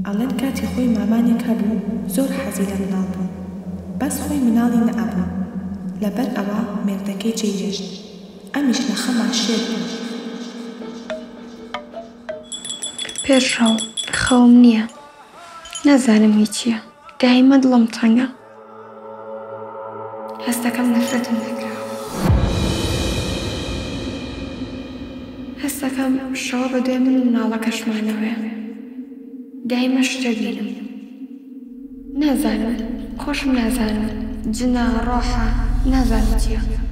ئەڵێن کاتی خۆی مامانێک هەبوو زۆر حەزی لە مناڵ بوو، بەس خۆی مناڵی نەئەبوو، لەبەر ئەوە مێردەکەی جێهێشت، ئەمیش لە خەما شێت بوو. پێشڕەو خەوم نییە، نازانم هی چییە، دایمە دڵم تەنگە، هەستەکەم نەفرەتم دەکرا، هەستەکەم شەوە بەدوێ من و مناڵەکەشمانەوەیە، دایمە شتە بینم، نازانم، خۆشم نازانم، جنە ڕۆحە، نازانم چییە.